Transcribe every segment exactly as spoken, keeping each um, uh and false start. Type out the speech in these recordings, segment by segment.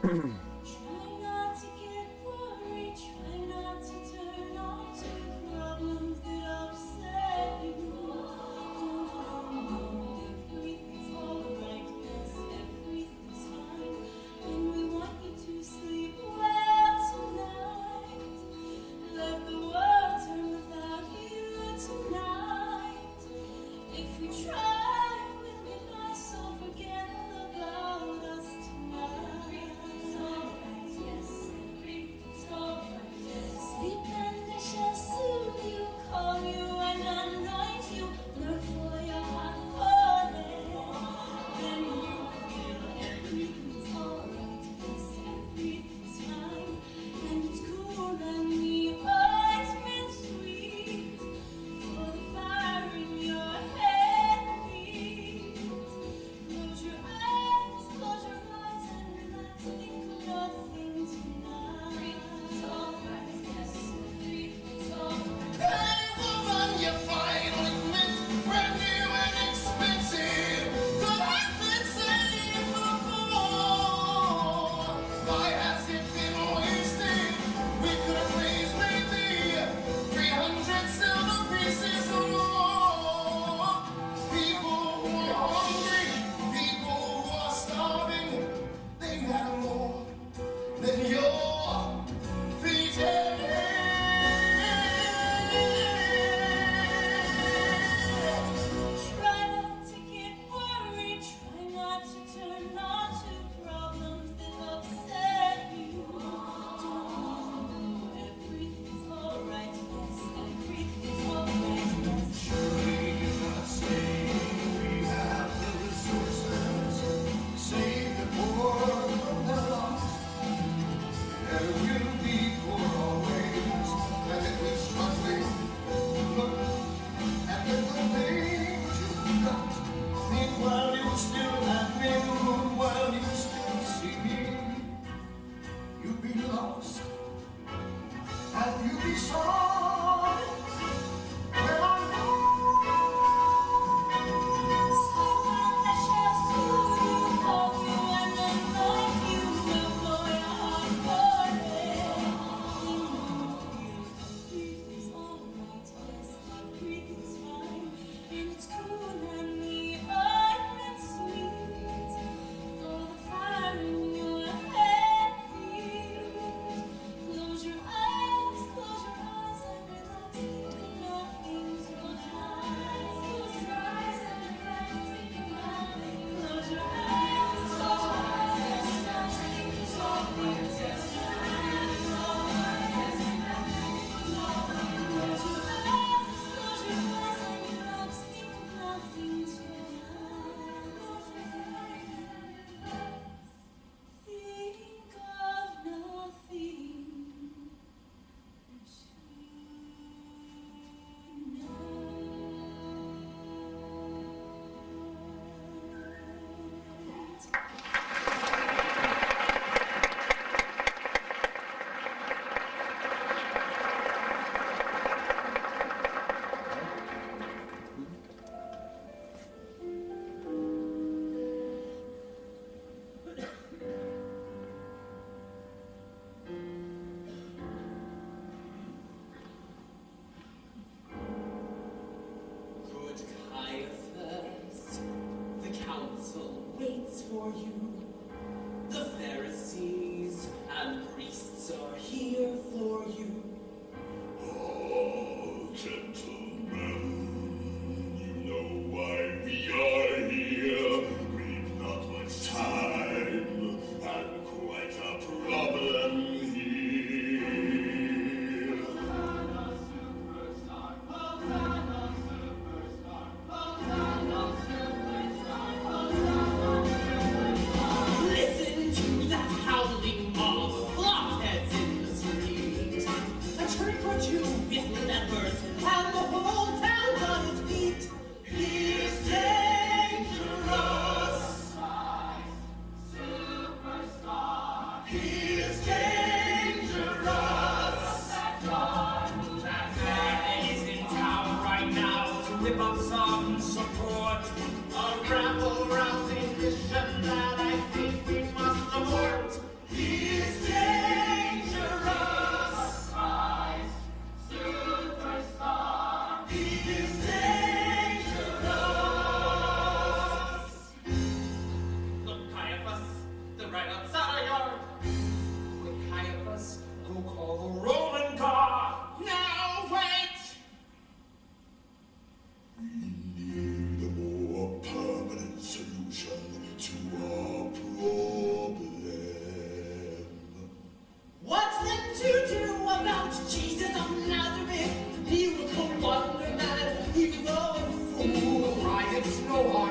Listen to that.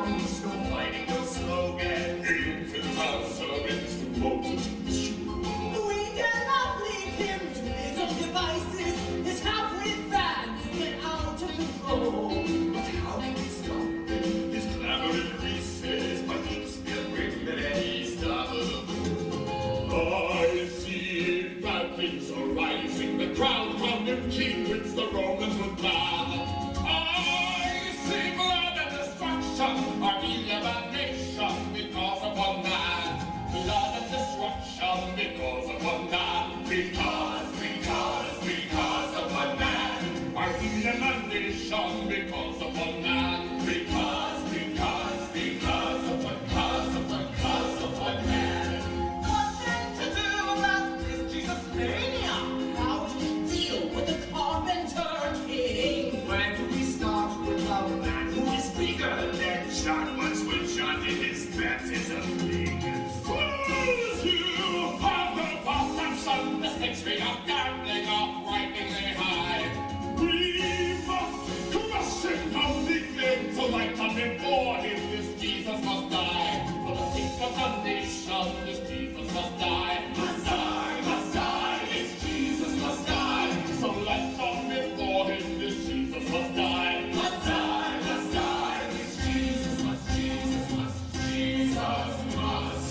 Christ, no fighting, no slogan. Infants are servants to Moses. We cannot leave him to his own devices. His half-wit fads get out of control. But how can we stop him? His clamor increases by heaps every minute he's double. I see bad things are rising. The crowd round him keeps the Romans with blood. I see blood and destruction. Armenia bad nation because of one man. Blood and destruction because of one man. Because, because, because of one man. Armenia bad nation because of one man. Because, because, because of one, because of one, because of one man. What then to do about this Jesus mania? How to deal with the carpenter king? Where do we start with a man who is bigger than John once when John did his baptism thing? Fools you! Have the past and son, the century of gambling off frighteningly high. We must crush him completely, so like come before him, this Jesus must die. For the sake of the nation, this Jesus must die. Must die, must die, this Jesus must die. So let's come before him, this Jesus must die. Must die, must die, this Jesus must, Jesus must, Jesus must.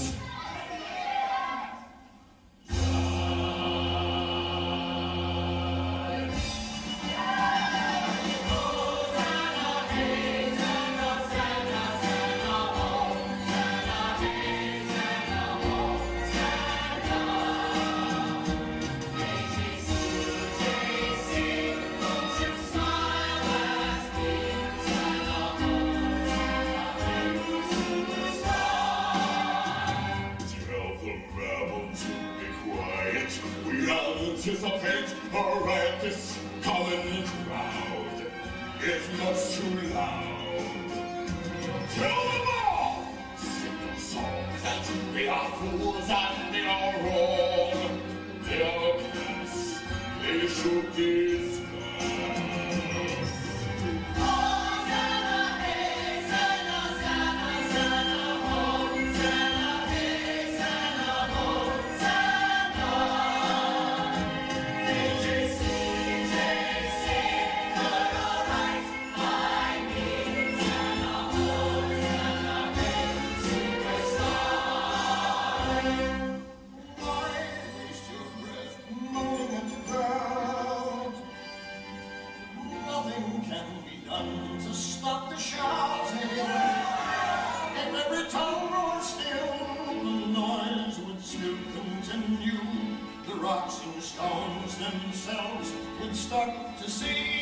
Anticipate a riotous colony crowd. It's much too loud. Kill them all! Sing them songs that we are fools and they are wrong. They are a class, they should discuss. Rocks and stones themselves would start to sing.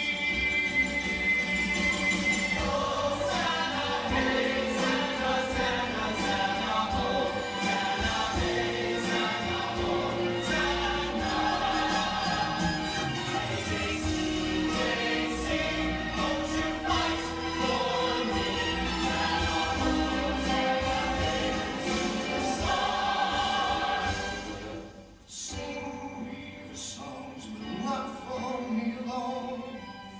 Hosanna, hey, Santa, Santa, Santa, Hosanna, hey, Santa, Hosanna. Hey, J C, J C, won't you fight for me? Santa, Hosanna, hey, superstar. Sing me the songs, but not for me alone.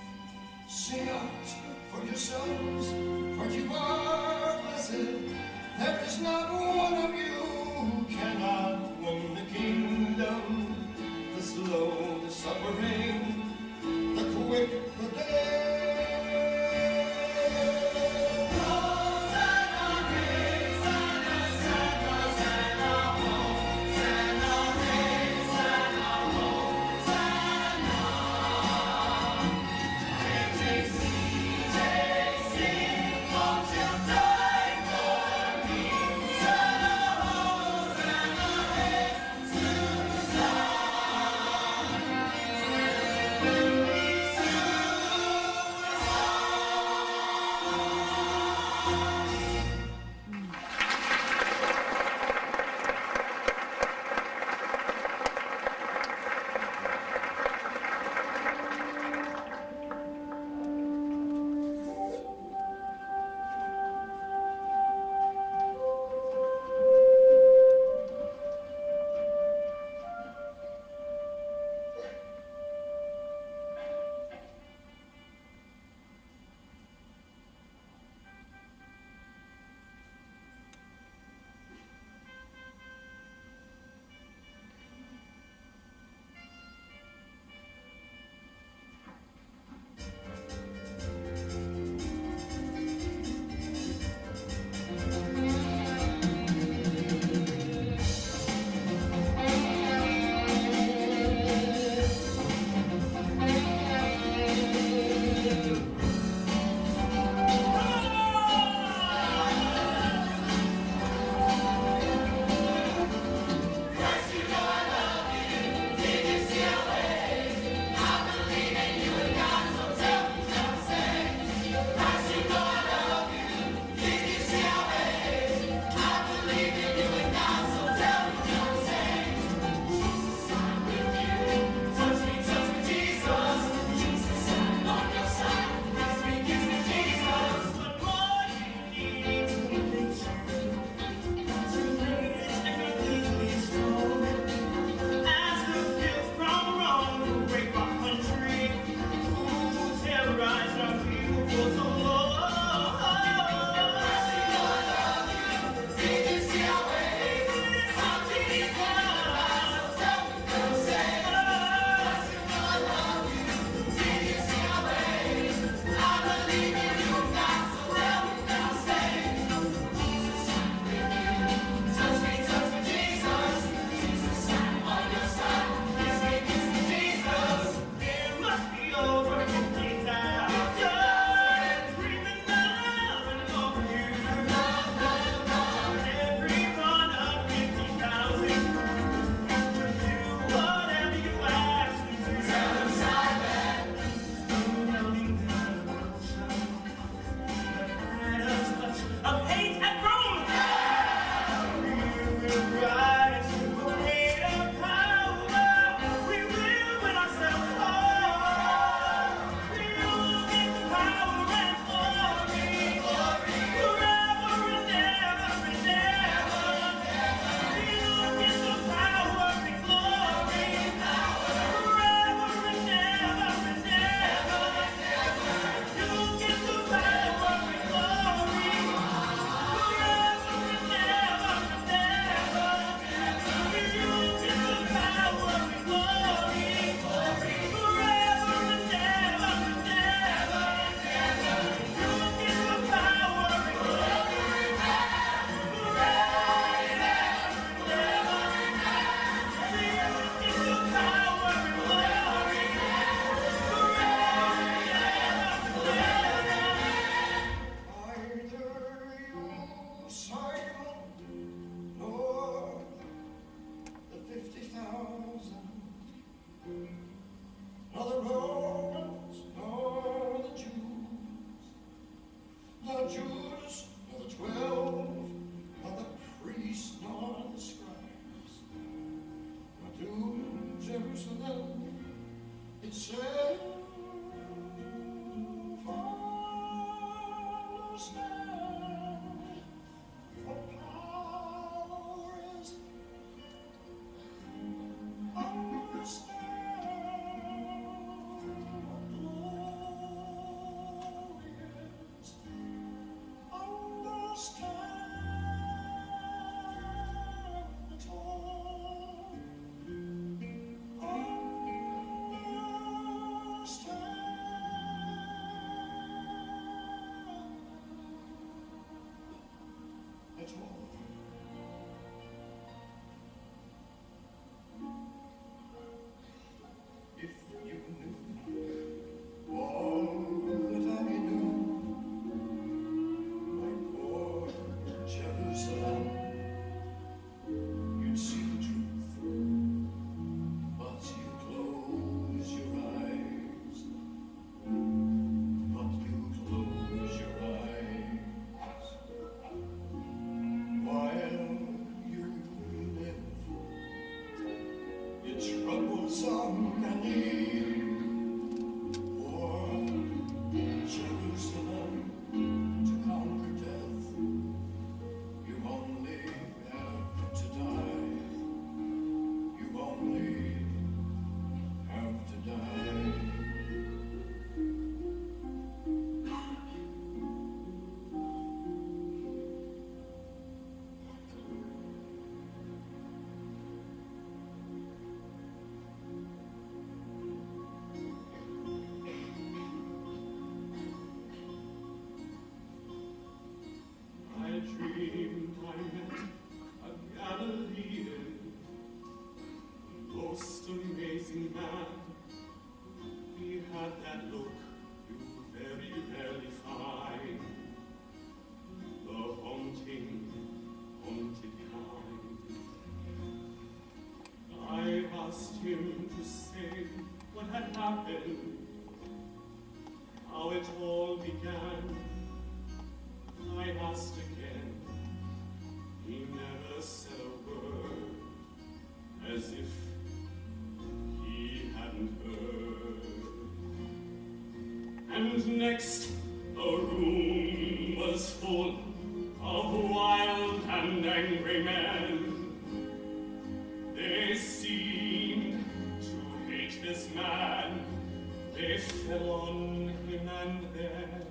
And next, the room was full of wild and angry men. They seemed to hate this man. They fell on him and then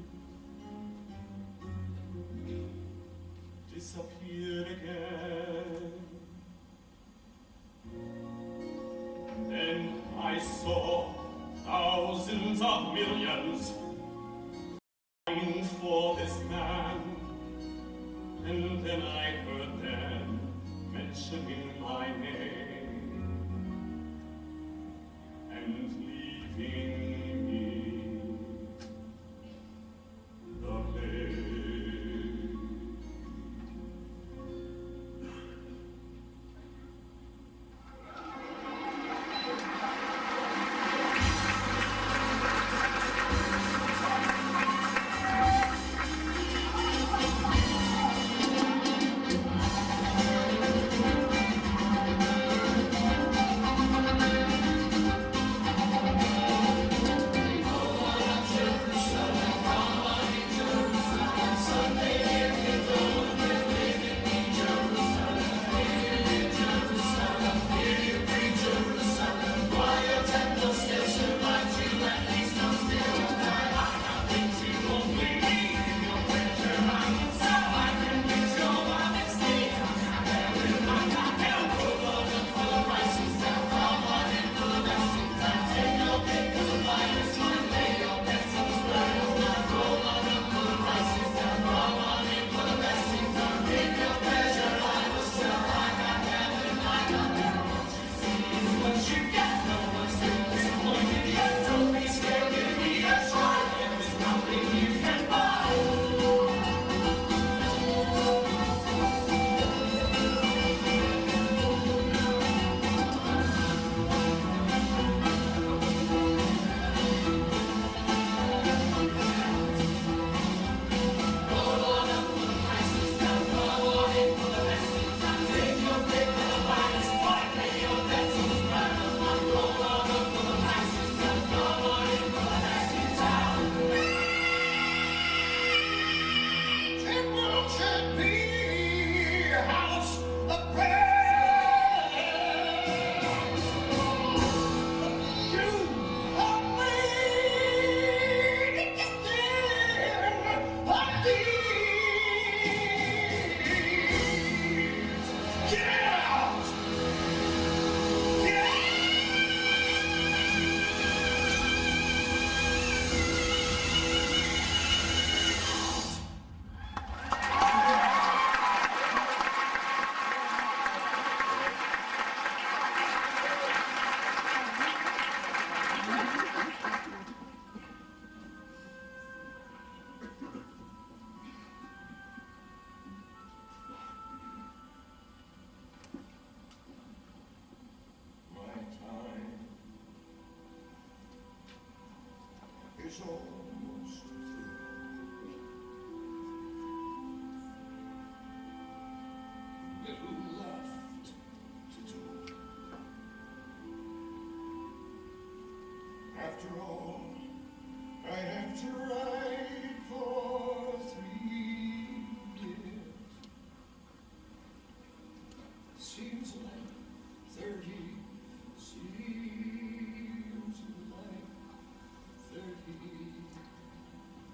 disappeared again. Then I saw thousands of millions crying for this man, and then I heard them mentioning my name and leaving me the lake. Almost through. Little left to do. After all, I have to ride for three years. Seems like thirty. Seems like thirty.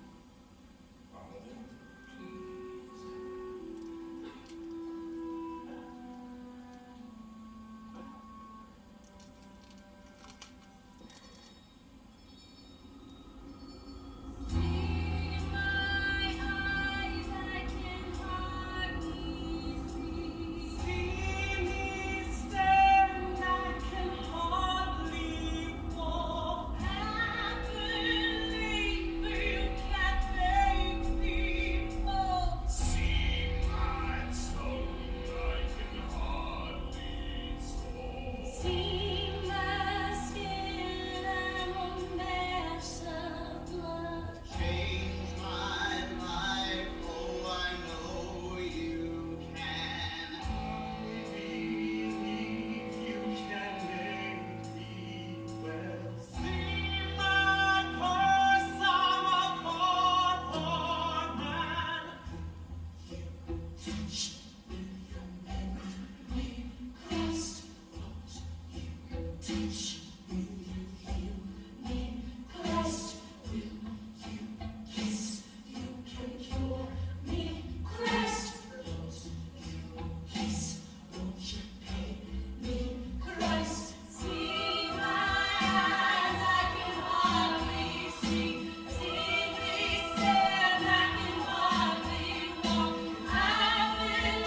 Father, please. I've been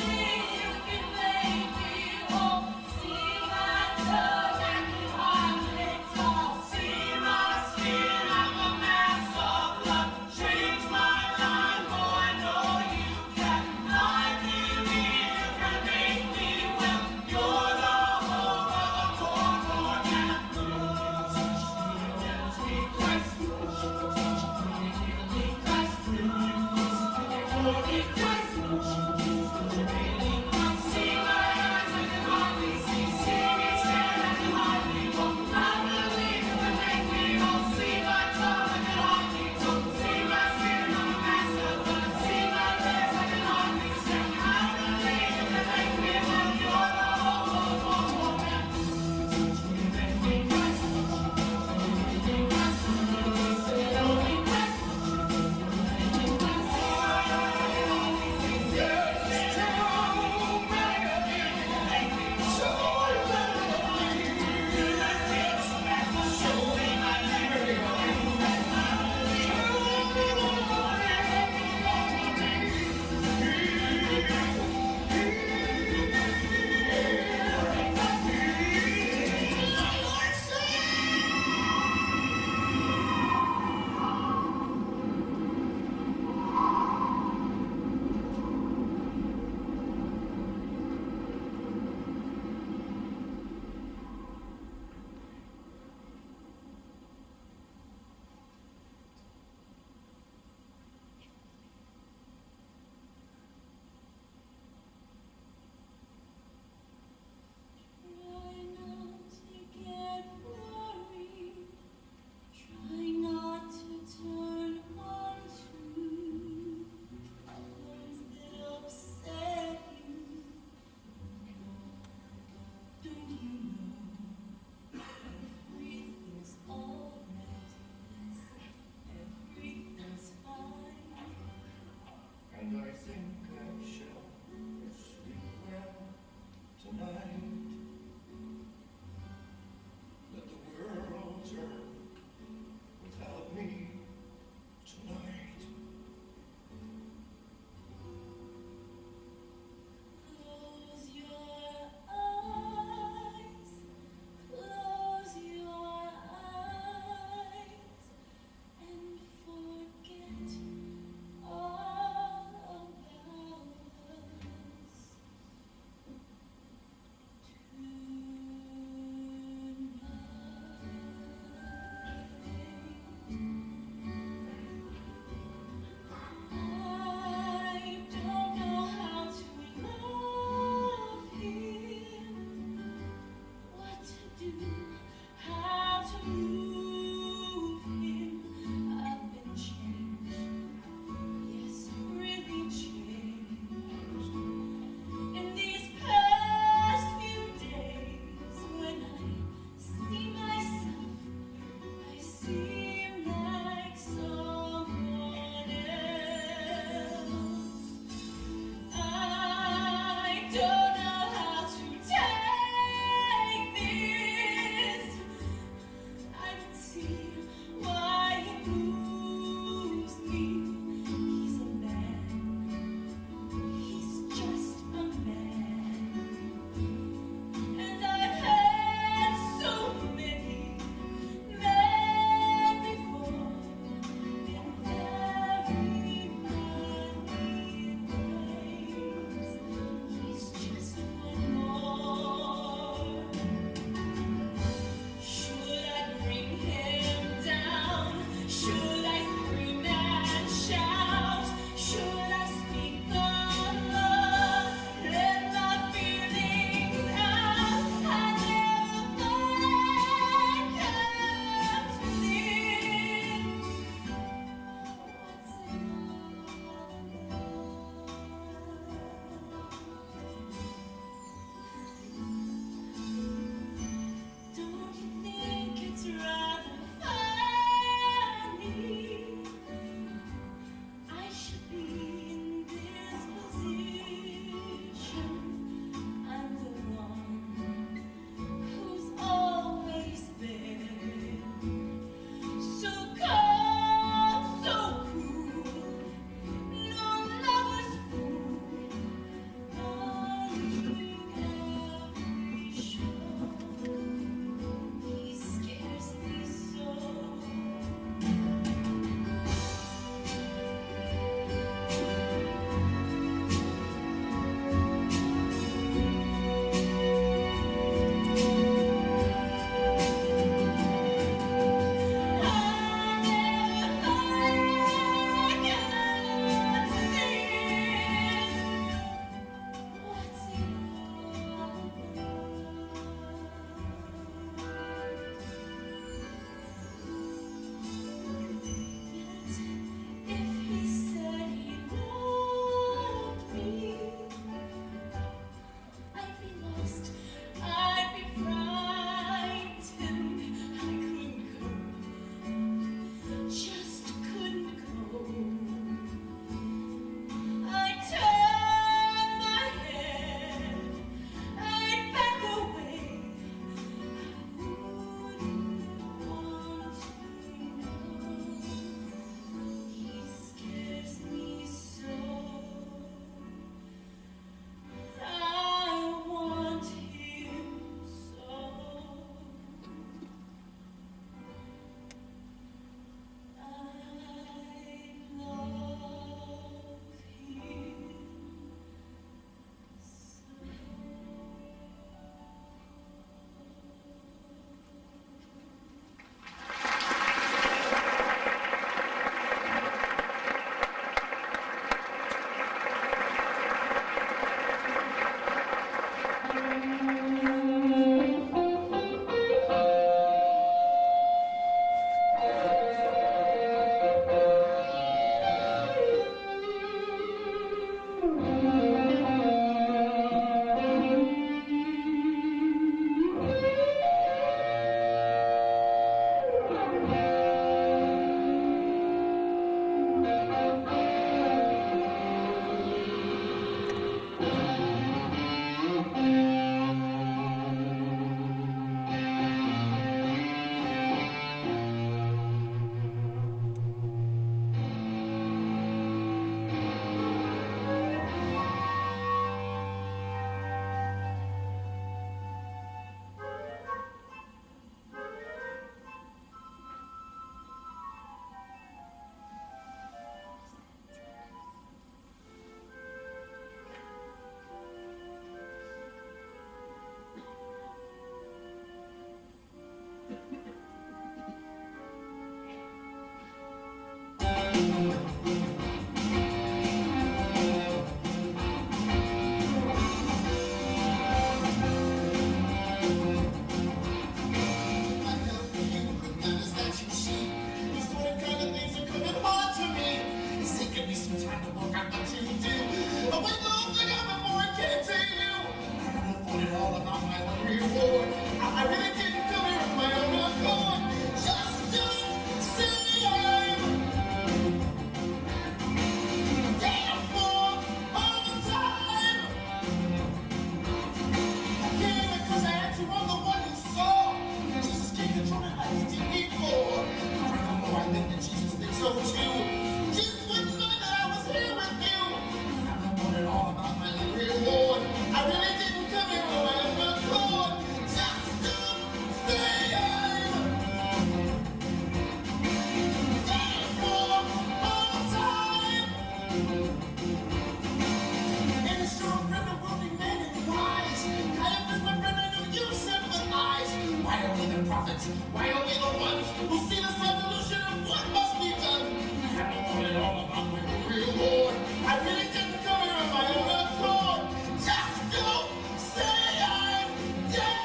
that? Why are we the ones who see the solution of what must be done? Having put it all about my real war, I really didn't come here on my own accord. Just don't say I'm dead.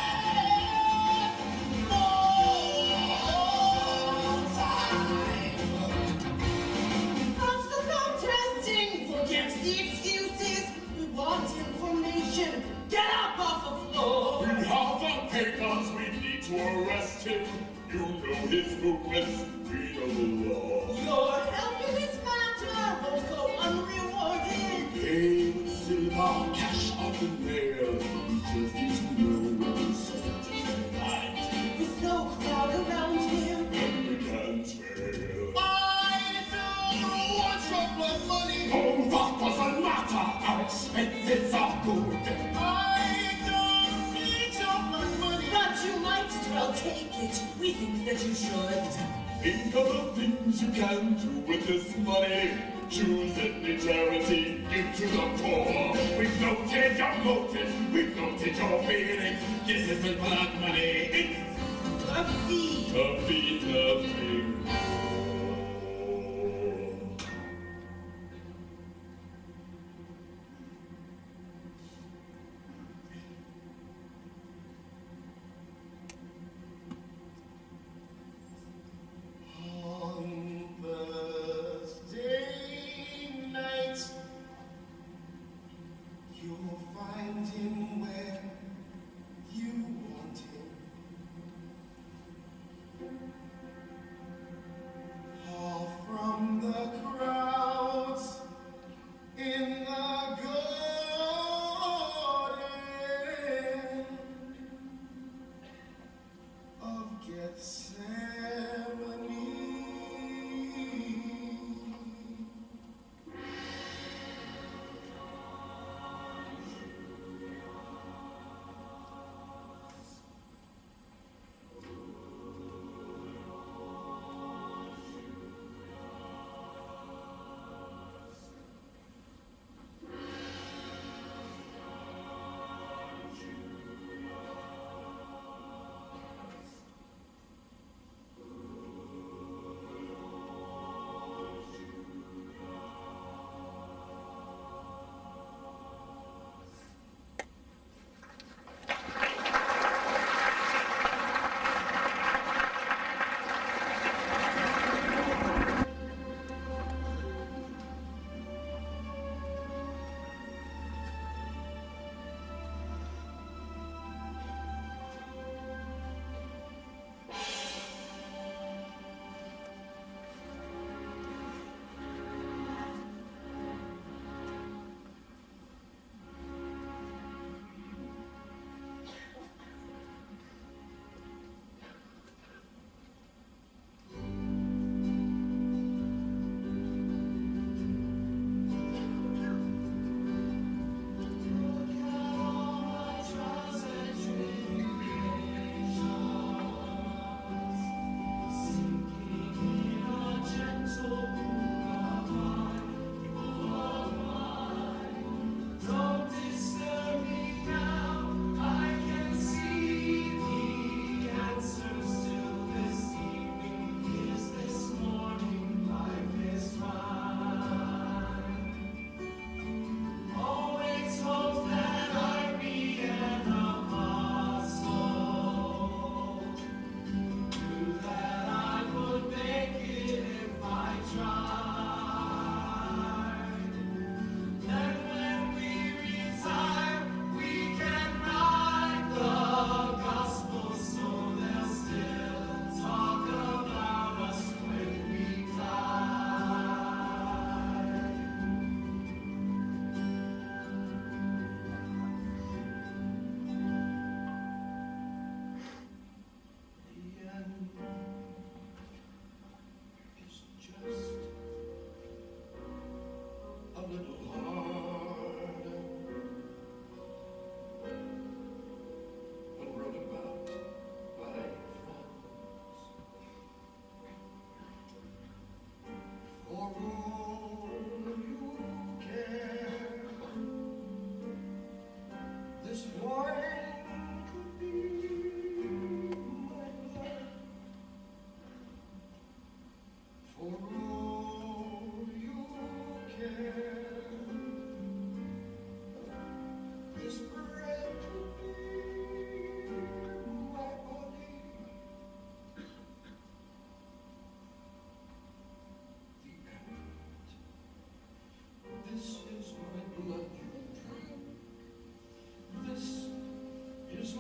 More time. Stop the protesting, forget the excuses. We want information. Get up off the floor. We have the papers, we need to arrest him. You know his movements, we know the law. Your help in this matter won't go unrewarded. They would save our cash up in there. We just need to know where the soldiers are right. With no crowd around him. And we can tell. I don't want your blood money. Oh, that doesn't matter. Our expenses are good. I don't need your blood money. But you might as well take it. We think that you should. Think of the things you can do with this money. Choose any charity, give to the poor. We've noted your motives, we've noted your feelings. This isn't blood money, it's A fee. a fee, nothing more. On Thursday night, you'll find him where you want him. Far from the crowds in the garden of Gethsemane.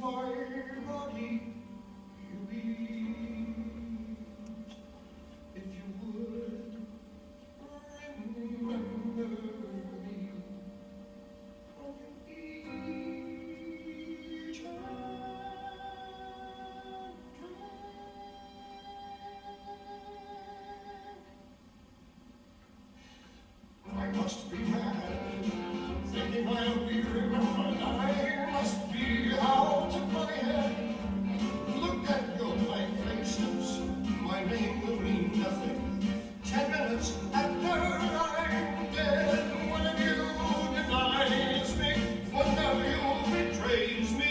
my body you beat. If you would remember me on each I must be mad, thinking I'll be remembered. I must be out of my head. Look at your blank faces, my name will mean nothing. Ten minutes after I'm dead, one of you denies me, one of you betrays me.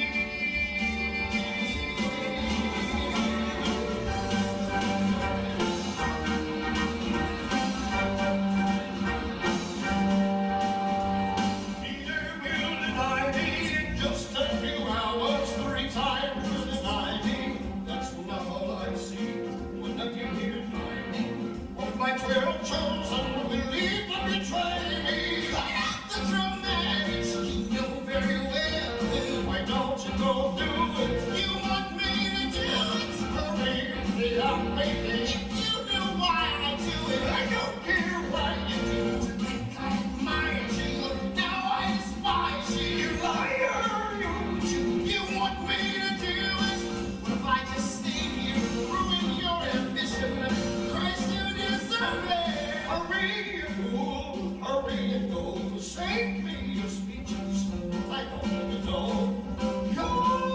Peter will deny me in just a few hours, three times will deny me. That's not all I see. One of you here deny me. One of my twelve chosen will believe and betray me. Cut out the dramatics, you know very well. Why don't you go do it? You want me to do it? Hurry, get out, baby. If you knew why I do it, I don't care why you do it. To think I admire you, now I despise you. You liar, you Jew. You want me to do it? What if I just stay here and ruin your ambition? Christ, you deserve it. Hurry, you fool, hurry and go. Save me your speeches. I don't want to know. Go,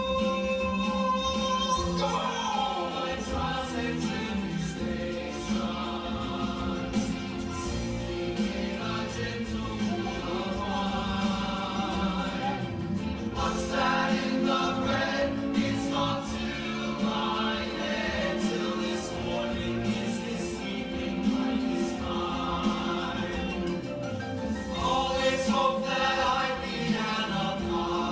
go. My trials and tribulations, singing in a gentle lullaby. What's that in the bread? It's gone to my head till this morning. Is this sleeping like this mine? Always hope that I'd be an apology.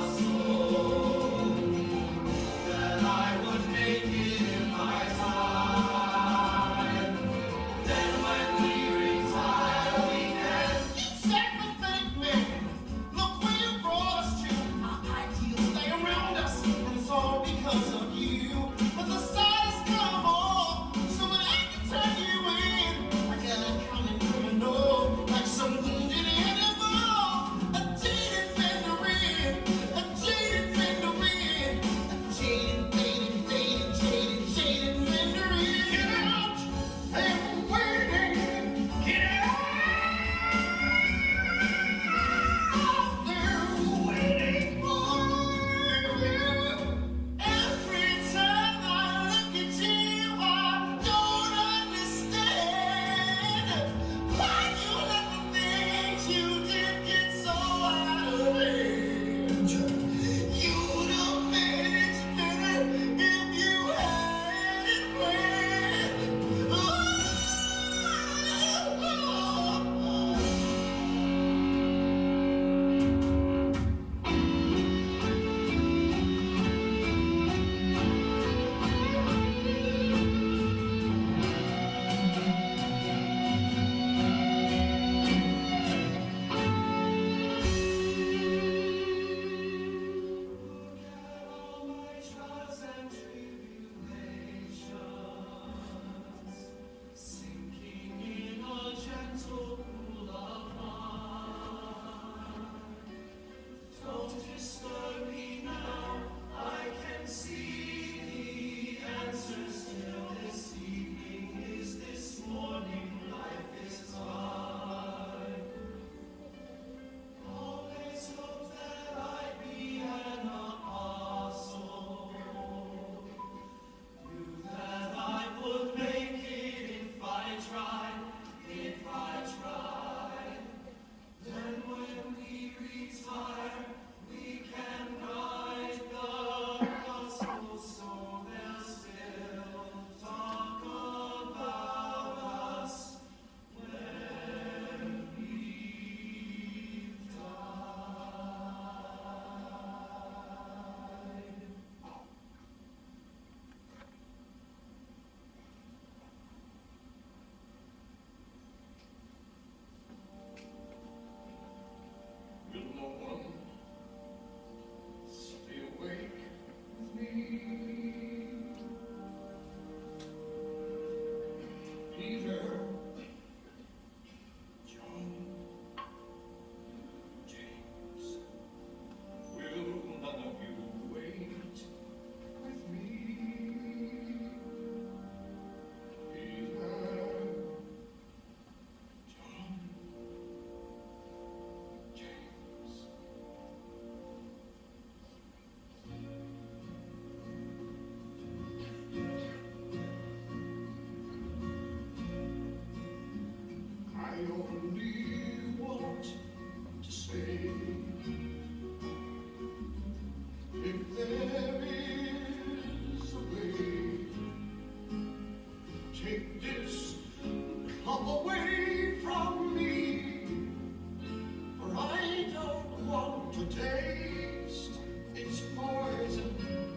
to taste its poison.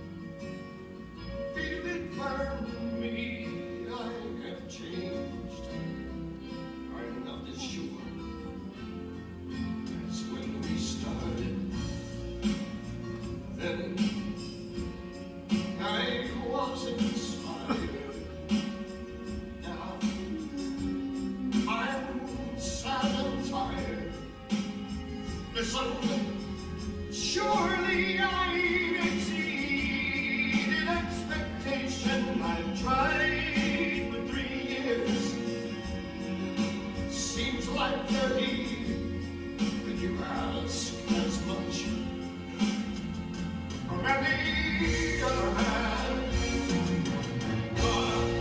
Feel it burn me, I have changed. I'm not as sure as when we started. Then I was inspired. Now I'm sad and tired. Listen, surely I've exceeded expectation. I've tried for three years. Seems like thirty when you ask as much. On the other hand, but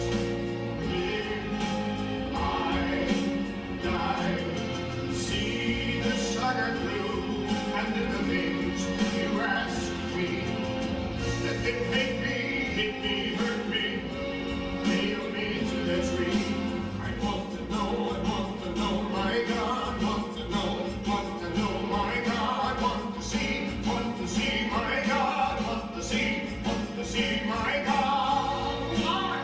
if I die, see the sugar through, and the things you ask me, that it make me, hit me, hurt me, nail me to the tree. I want to know, I want to know, my God, want to know, want to know, my God, want to see, want to see, my God, want to see, want to see, my God. Why?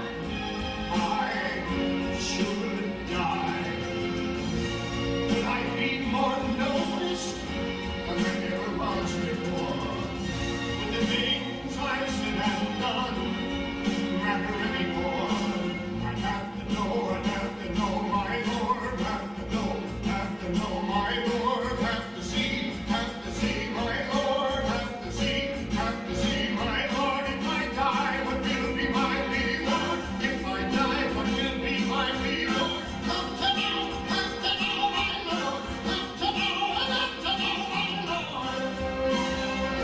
I should die. Would I be more noticed than I ever was before? Would the things I said and done matter anymore? I'd have to know, I'd have to know, my Lord, have to know, have to know, my Lord, have to see, have to see, my Lord, have to see, have to see, my Lord. If I die, what will be my reward? If I die, what will be my reward? Have to know, have to know, my Lord, have to know, have to know, my Lord.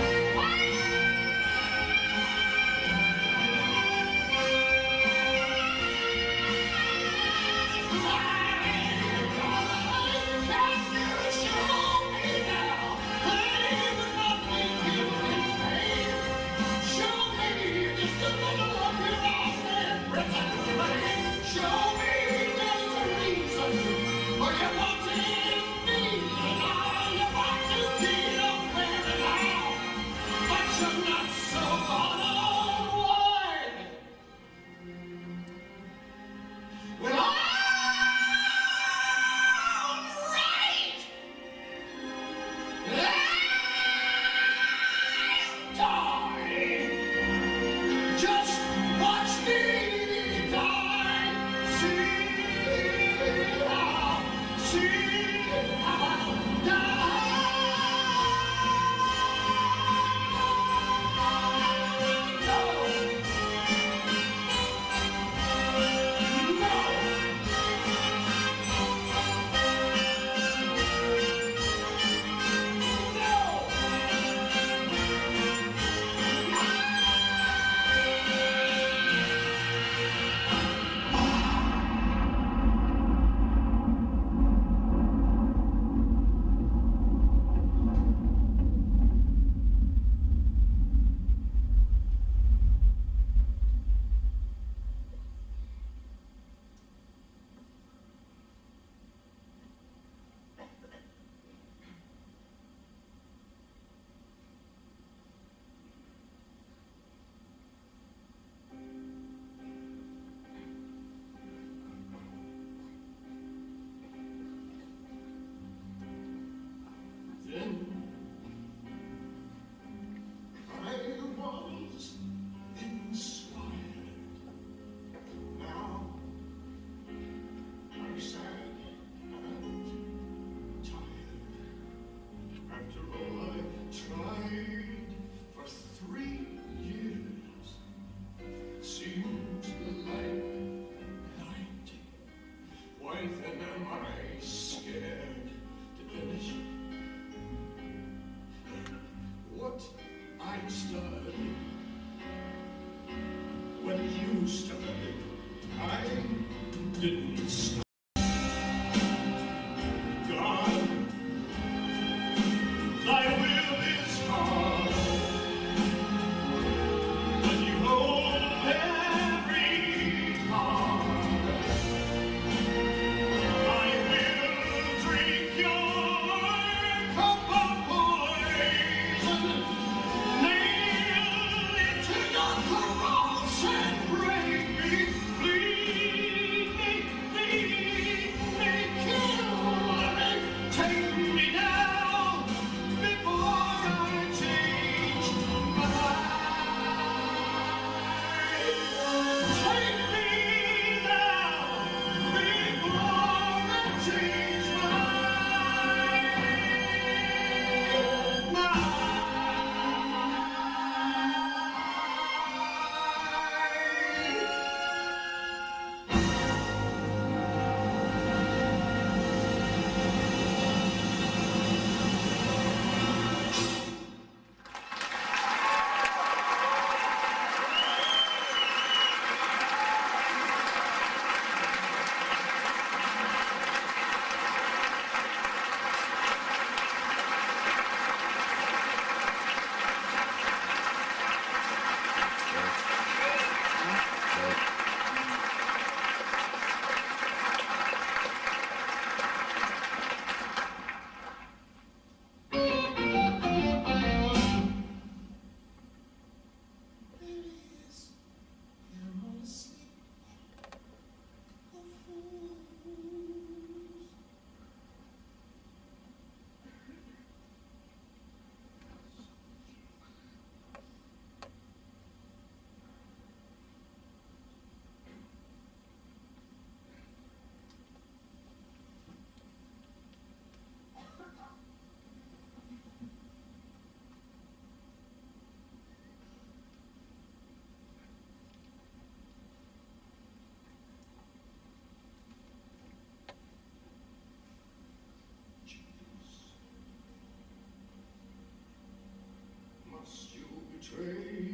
Must you betray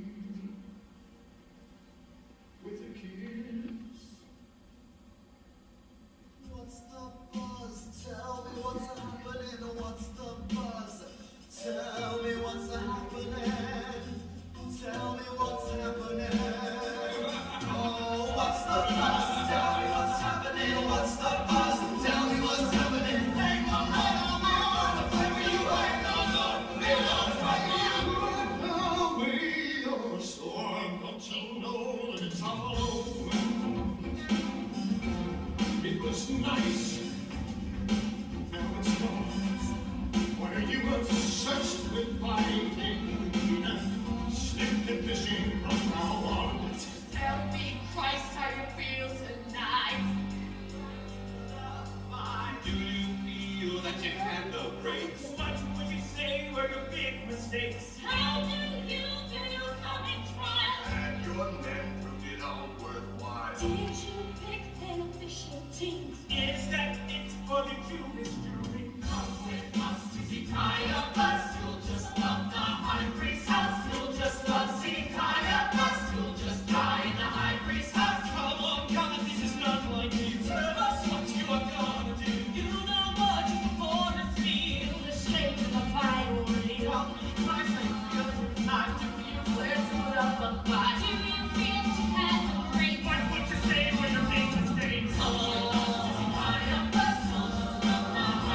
with a kiss? What's the buzz? Tell me what's happening. What's the buzz? Tell me what's happening. Tell me what's happening. Oh, what's the buzz? Tell me what's happening. What's the buzz? Tell me what's happening. Hang on, hang on, hang on. Play with you, hang on, on. Hang on, play with you. Away your storm, don't you know that it's all over? It was nice, now it's gone. What are you obsessed with fighting? Slip the fishing from now on. Tell me, Christ, how you feel tonight. Do you feel that you had the breaks? What would you say were your big mistakes? How do you do you come in trial? And your men proved it all worthwhile. Did you pick beneficial teams? Is that it for the Jewish jury? Come with us to see Caiaphas. You'll just love the high priest's house. You'll just love seeing Caiaphas. You'll just die in the high priest's house. Come on, God, this is not like you. Tell us what you are gonna do. You know what you for us feel. The state of the fight ordeal. My faith feels not to feel clear to love the fight. Do you feel that you had the break? What would you say when your big mistakes? Oh, Caiaphas, you'll just love the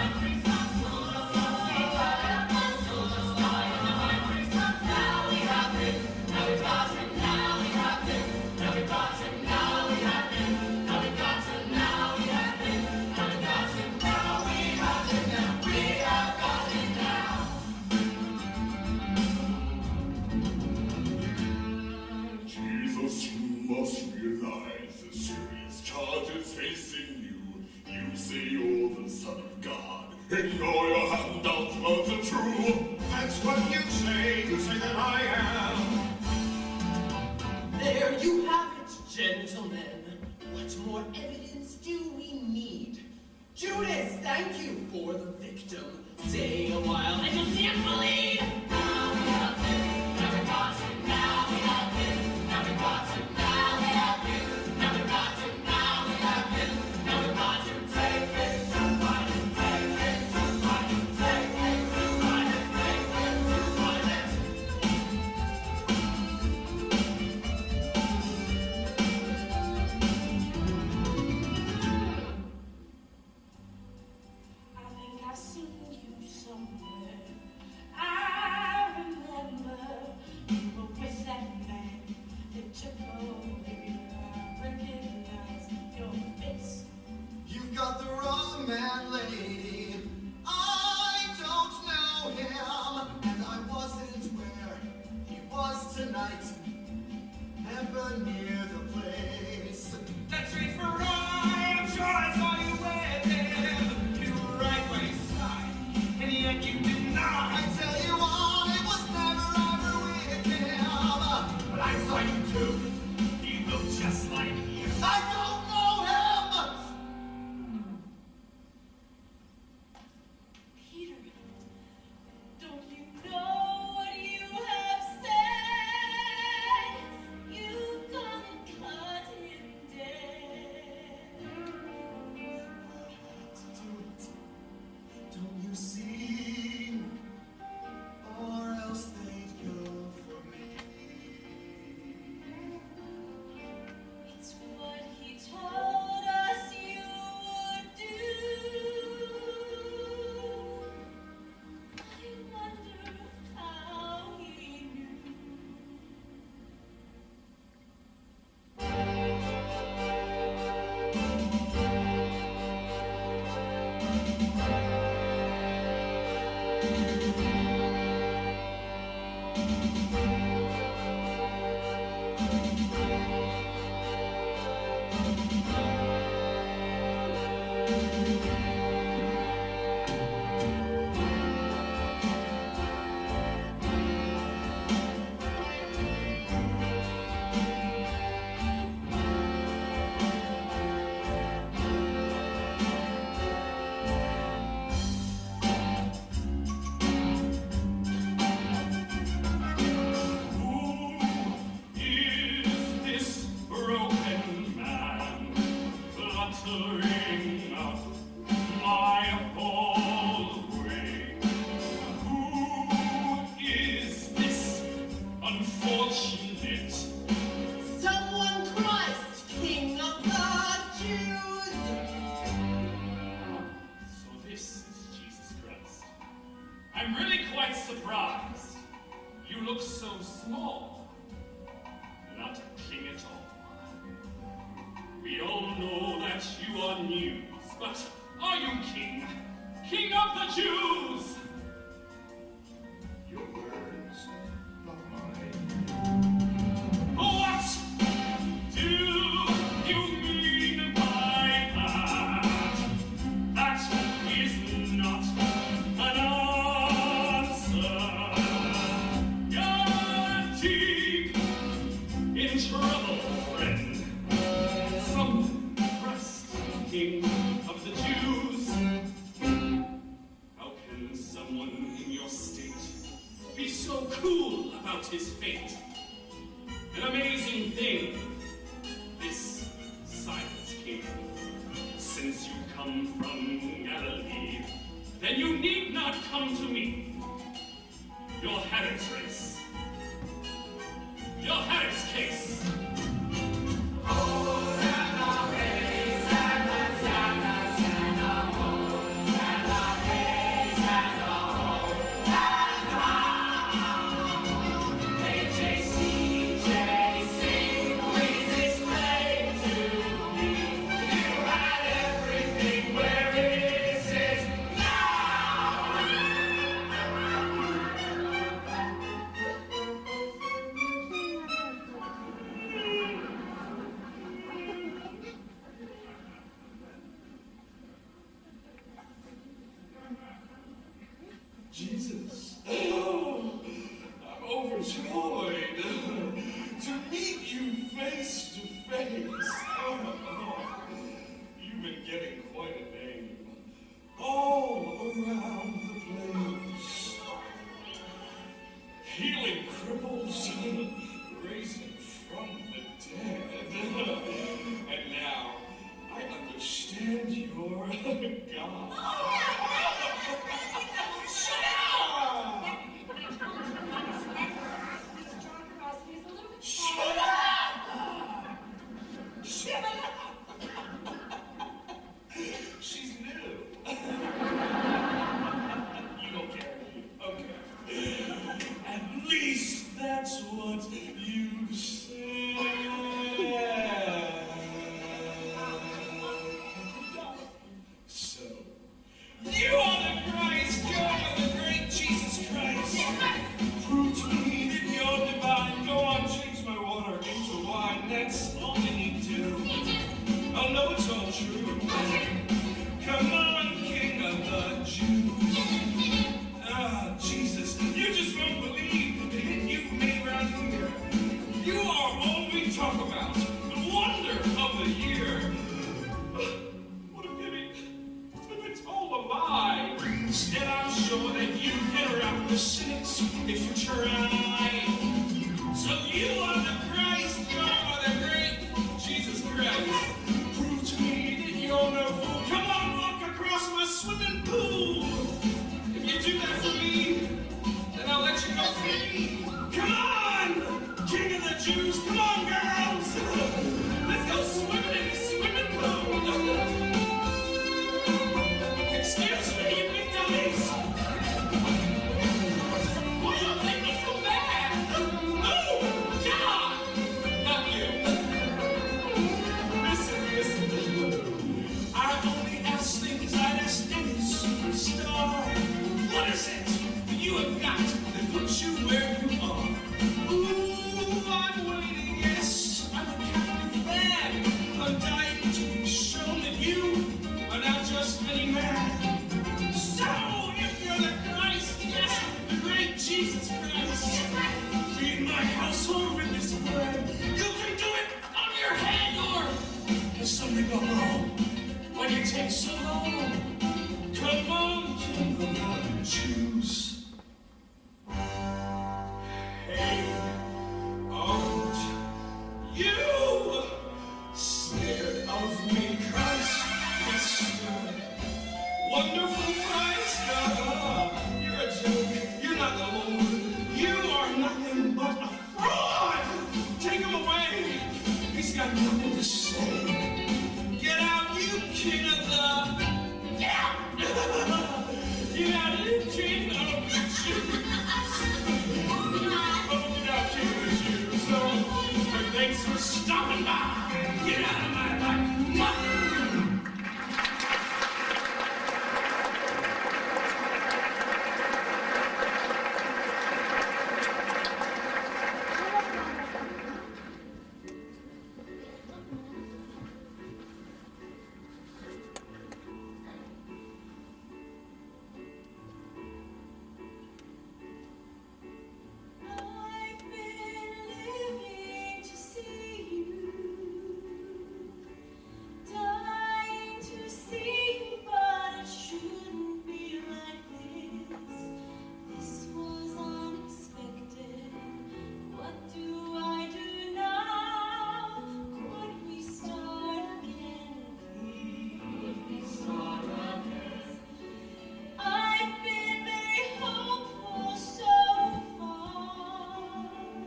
quite surprised. You look so small. Not a king at all. We all know that you are news, but are you king? King of the Jews! Your words, not mine. What do you mean by that? That is not an answer. You're deep in trouble, friend. Some crust king of the Jews. How can someone in your state be so cool about his fate? An amazing thing, this silent king. Since you come from Galilee, then you need not come to me. Your Herod's race. Your Herod's case. Jesus. Oh, I'm overjoyed to meet you face to face. Oh, you've been getting quite a name all around the place. Healing cripples, raising from the dead. And now I understand your God. Shut up! Shut up! She's new. You don't care. Okay. At least that's what you said. So, you are the Christ, God of the great Jesus Christ. Prove to me that you're divine. Go on, change my water into wine. That's all you need to do. Oh no, it's all true. Come on, King of the Jews. Ah, Jesus, you just won't believe the hit you've made right here. You are all we talk about. The wonder of the year. What a pity. It's all a lie. Instead, I'm sure that you can wrap the cynics if you try. So you are the Christ, God, the great Jesus Christ. Prove to me that you're no fool. Come on, walk across my swimming pool. If you do that for me, then I'll let you go free. Come on, King of the Jews. Come on, girls. Let's go swimming in the swimming pool. Excuse me, you big dummies. Why do you make me so bad? No, God, not you. Listen, listen. I only ask things I'd ask any superstar. What is it that you have got that puts you where you are? Ooh, I'm waiting, yes, I'm a captive fan. I'm dying to be shown that you are not just any man. So, if you're the Christ, yes, the great Jesus Christ, feed my household with this bread. You can do it on your head, or has something gone wrong? Why do you take so long? Come on, King of the Jews. Hey, aren't you scared of me, Christ, Mister Wonderful Christ? Uh, you're a joke. You're not the Lord. You are nothing but a fraud. Take him away. He's got nothing to say. Get out, you King of the... Get out! Get out, you King of the Jews. Get out of my life! Mama! I've been living to see you, dying to see you, but it shouldn't be like this. This was unexpected. What do I do now? Could we start again, please? Could we start again? I've been very hopeful so far.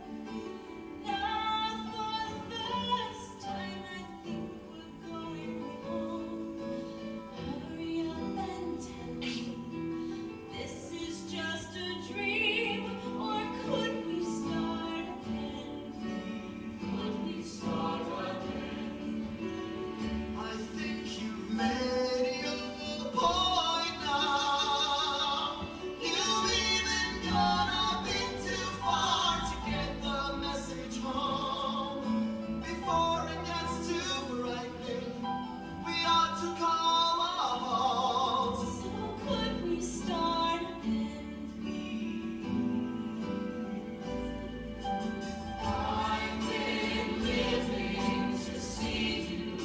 Now for the first time I think we're going home. Hurry up and tell me, this is just a dream, or could we start again, please? Could we start again? I think you've made your point now. You've even gone a bit too far to get the message home. Before it gets too frightening, we ought to call a halt. So could we start again, please? I've been living to see you,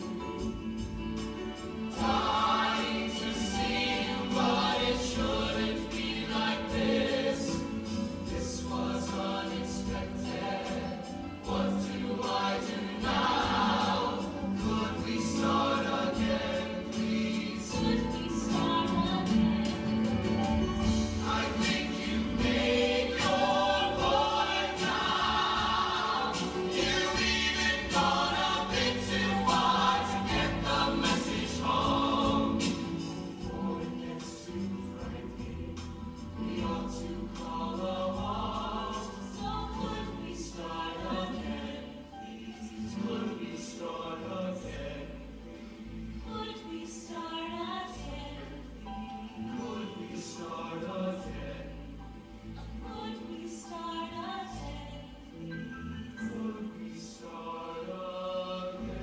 dying to see you, but it shouldn't be like this. This was unexpected. What do I do now? Could we start again, please? Could we start again? I think you've made your point now. You've even gone a bit too far to get the message home. Before it gets too frightening, we ought to call a halt. So could we start again, Please, could we start again? Could we start again, Could we start again? Could we start again? Could we start again?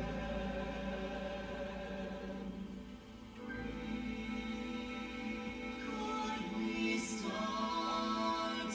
Could we start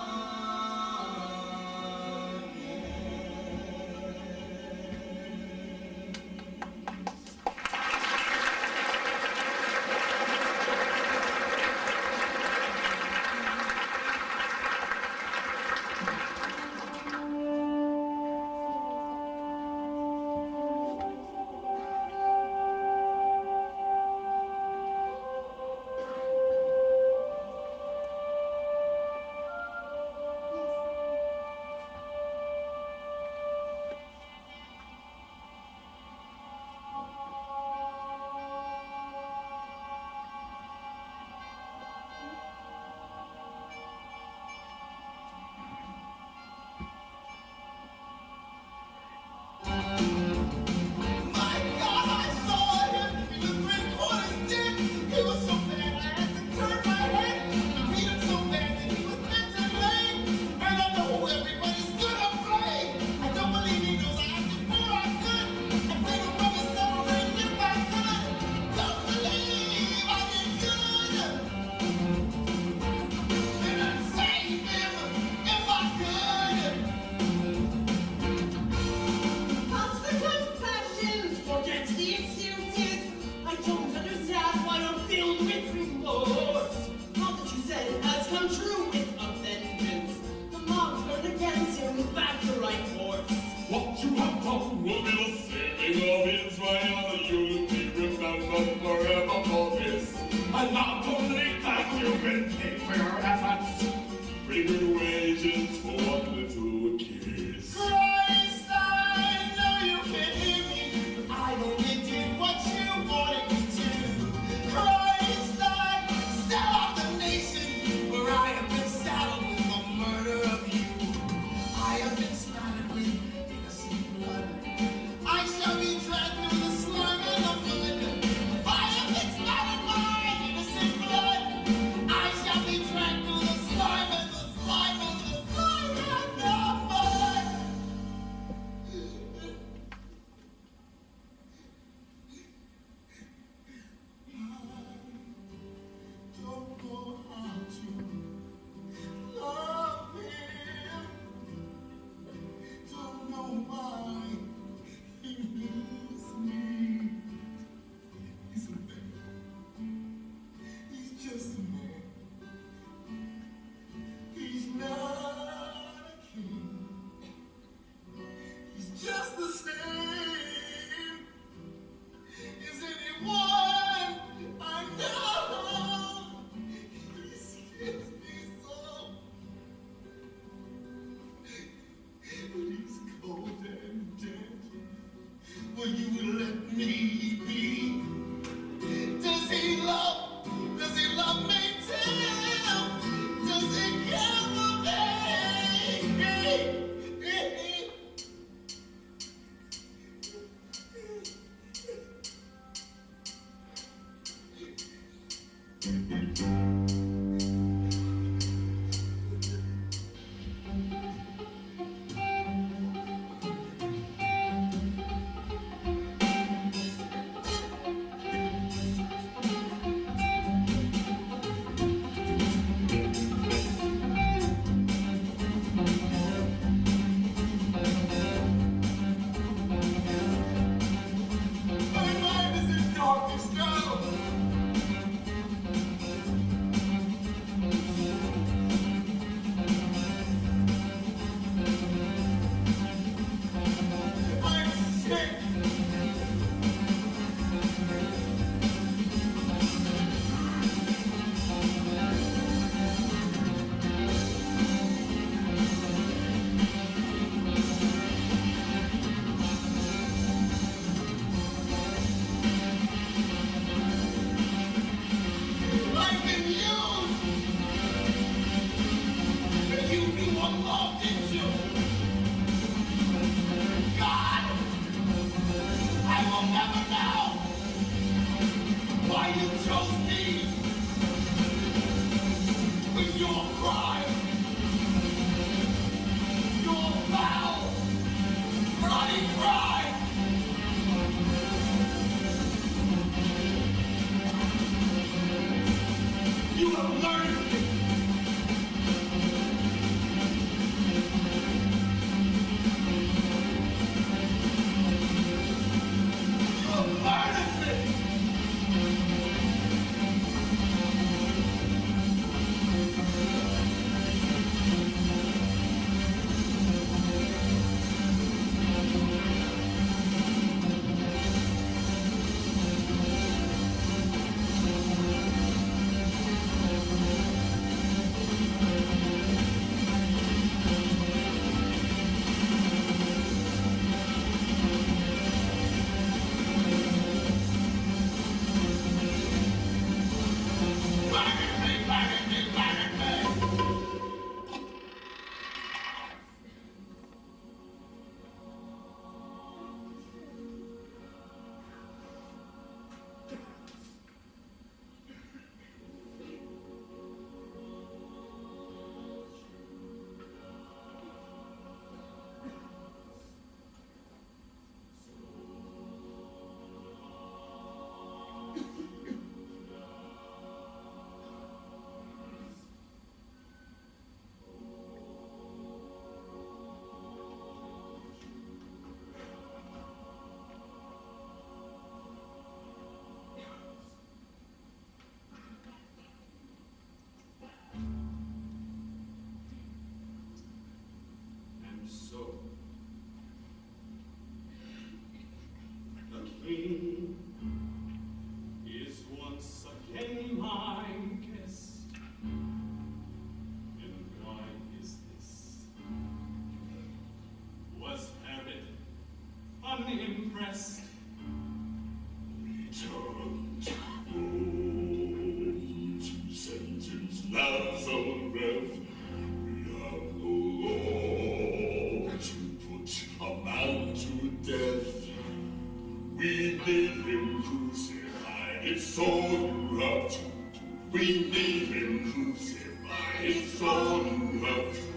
My God, I saw him. He was three quarters dead. He was so bad I had to turn my head. I beat him so bad that he was meant to lay. And I know everybody's gonna play. I don't believe he knows I acted more I could. I'd take him from his soul and if I could. Don't believe I did good. And I'd save him if I could. Cut the confessions, forget the excuses. I don't understand why you're filled with remorse. All that you said has come true with a vengeance. The mob turned against him, back the right course. What you have done will be the saving of Israel. You'll be remembered forever for this. And not only that, you've been paid for your efforts. Bring your wages for one little kiss. Christ, I know you can hear me, but I only did what you wanted me to. Christ, I sell out the nation, where I have been saddled with the murder of you. I have been splattered with innocent blood. We need him crucified, it's all you have to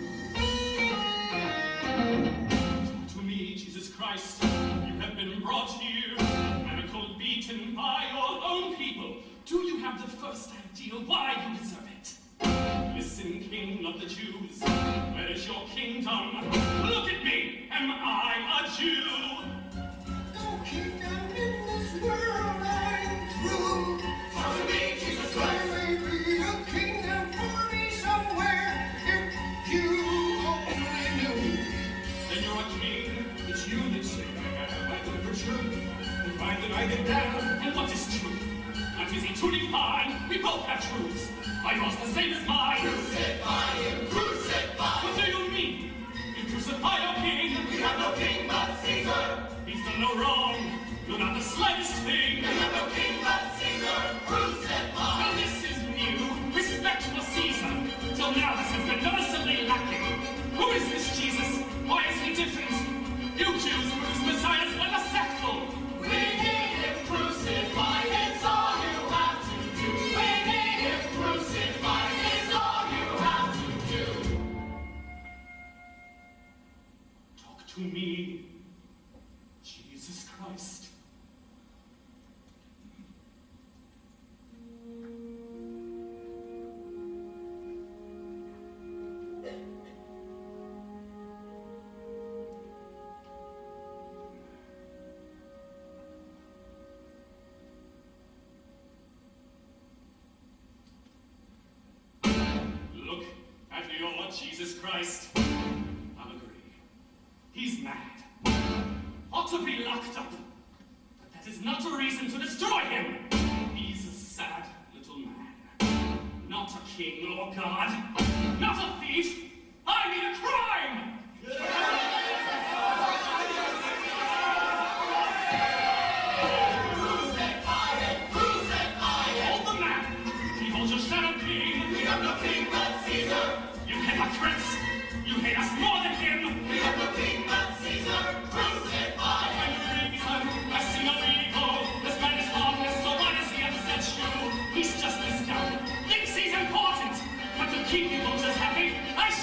Talk to me, Jesus Christ. You have been brought here, manacled, beaten by your own people. Do you have the first idea why you deserve it? Listen, King of the Jews, where is your kingdom? Look at me, am I a Jew? No kingdom in this world I'm through. Talk to me, Jesus Christ. There may be a kingdom for me somewhere if you only knew. Then you're a king. It's you that say I have my good for truth. And find that I get down, and what is truth? Not easy to define. We both have truths. Are yours the same as mine? Crucify him, crucify! What do you mean? You crucify your king? We have no king but Caesar! He's done no wrong. You're not the slightest thing. We have no king but Caesar! Crucify! Now this is new. Respect for Caesar. Till now this has been noticeably lacking. Who is this Jesus? Why is he different? You Jews produce messiahs like a sackful. We need him crucified, it's all you have to do. We need him crucified, it's all you have to do. Talk to me, Jesus Christ. Look at your Jesus Christ. I'll agree. He's mad. Ought to be locked up. But that is not a reason to destroy him. He's a sad little man. Not a king or god. Not a thief. I mean a crime! Crucify him, crucify him! Hold the man! He holds your shadow king. We have no king but Caesar! You hypocrites! You hate us more than him! We have no king but Caesar! Crucify him! And the reason I see no ego. This man is harmless, so why does he upset you? He's just this guy. Thinks he's important. But to keep you vultures happy, I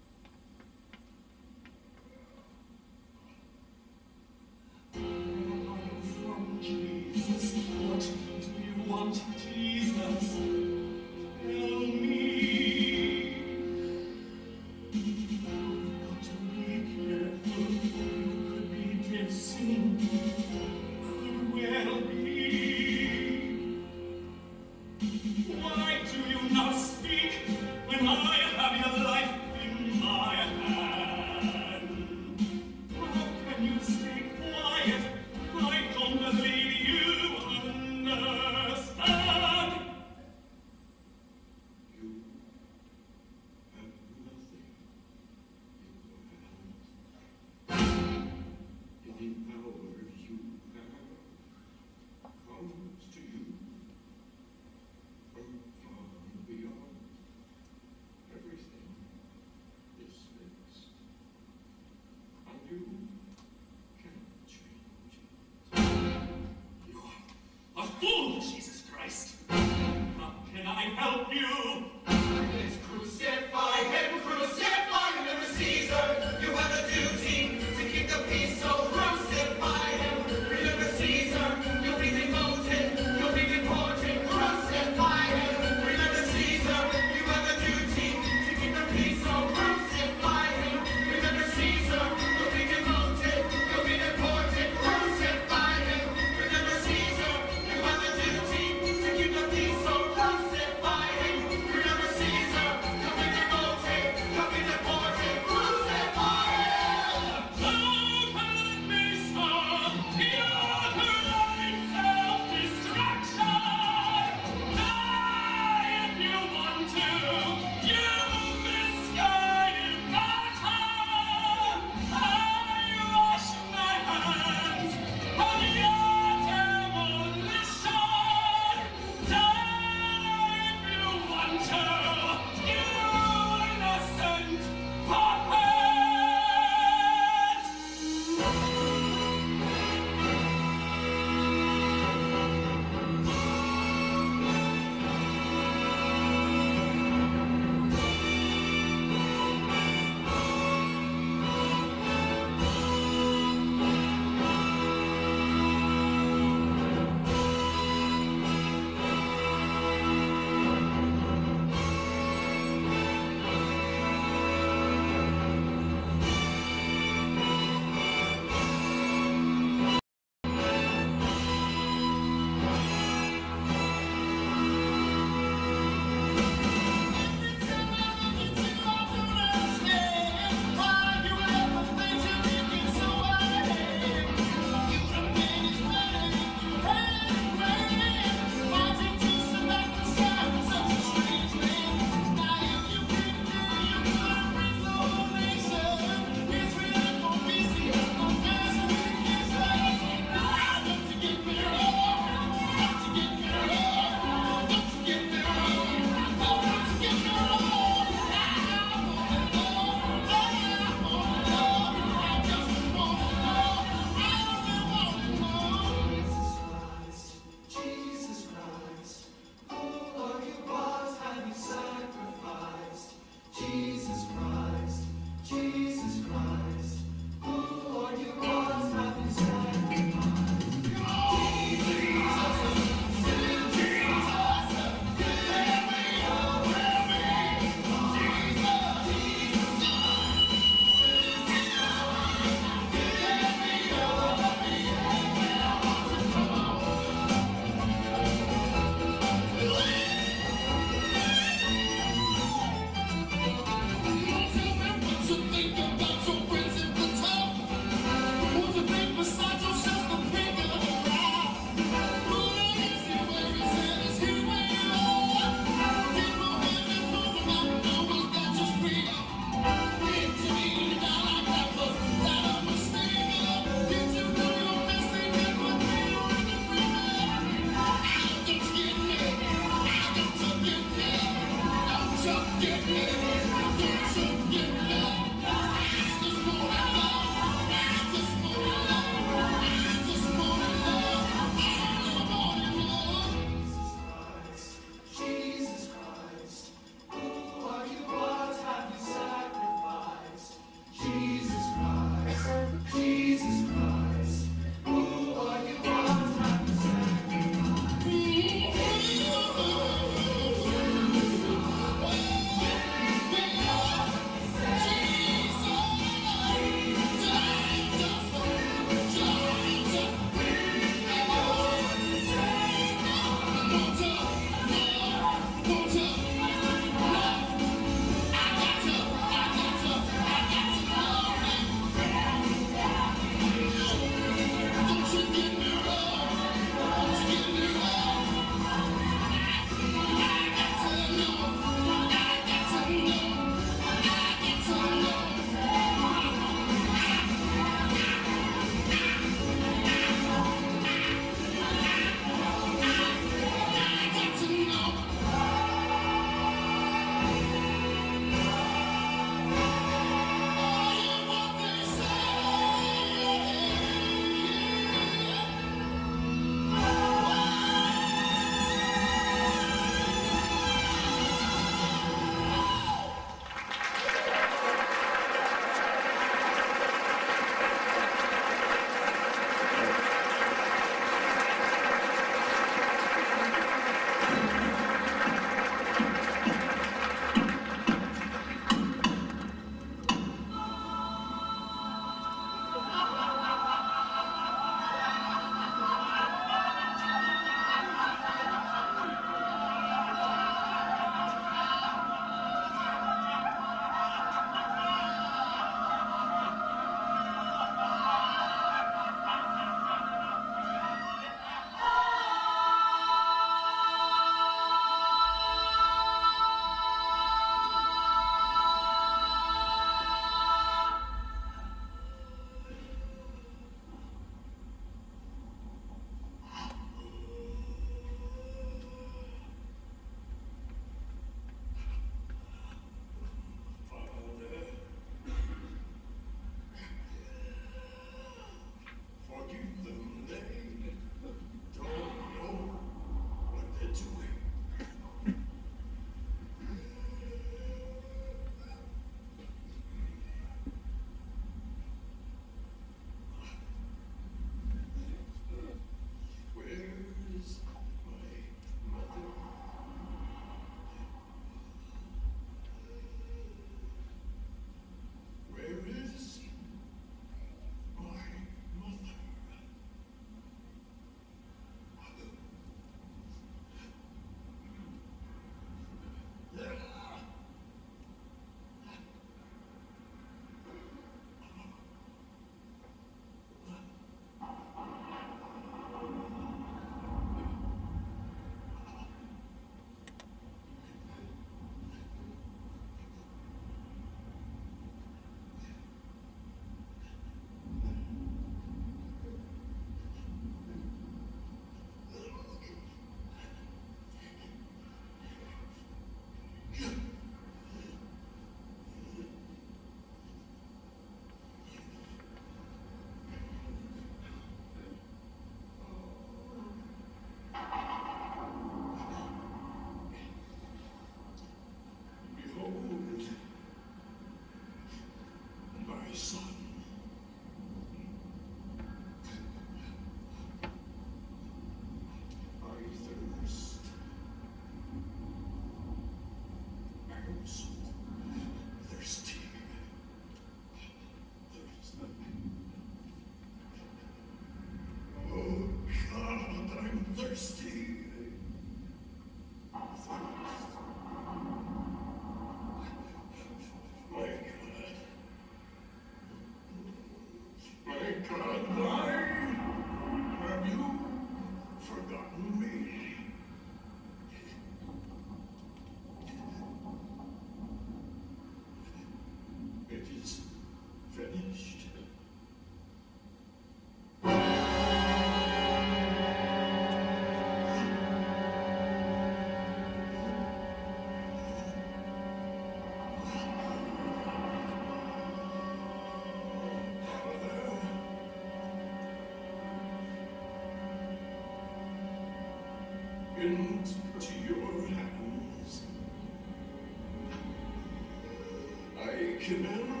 into your hands. I can